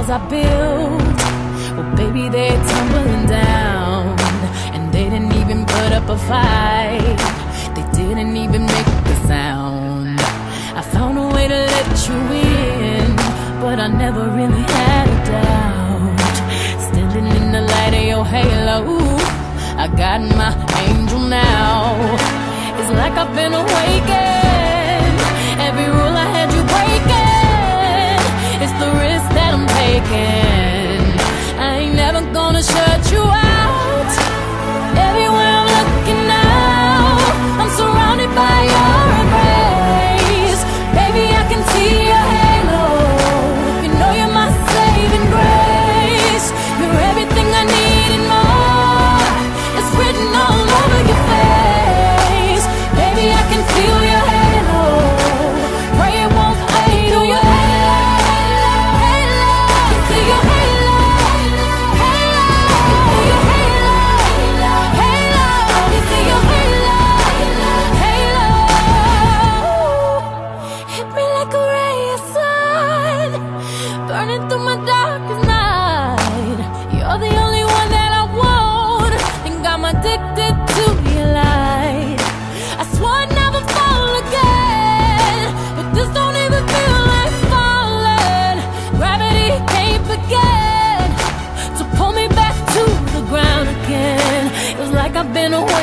walls I built, well baby, they're tumbling down. And they didn't even put up a fight, they didn't even make the sound. I found a way to let you in, but I never really had a doubt. Standing in the light of your halo, I got my angel now. It's like I've been awakened. Every rule I had you breaking, it's the risk that I'm taking. I ain't never gonna shut you out. Everywhere I'm looking now, I'm surrounded by your embrace. Baby, I can see your halo. You know you're my saving grace. You're everything I need and more. It's written all over your face. Baby, I can feel your halo. Pray it won't fade. Oh, your halo, halo. I see your halo, halo. Your halo, halo. I see your halo, halo. Hit me like a ray of sun, burning through my darkest night. You're the only one that I want, think I'm addicted to your light. I swore I'd never fall again, but this don't even feel like falling. Gravity can't begin to pull me back to the ground again. It was like I've been away